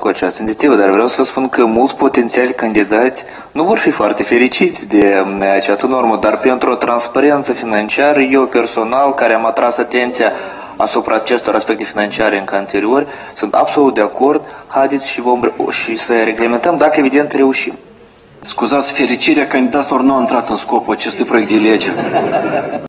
cu această inițiativă, dar vreau să vă spun că mulți potențiali candidați nu vor fi foarte fericiți de această normă, dar pentru o transparență financiară, eu personal, care am atras atenția asupra acestor aspecte financiare încă anterior, sunt absolut de acord. Haideți și să reglementăm, dacă evident reușim. Scuzați, fericirea candidaților nu a intrat în scopul acestui proiect de lege.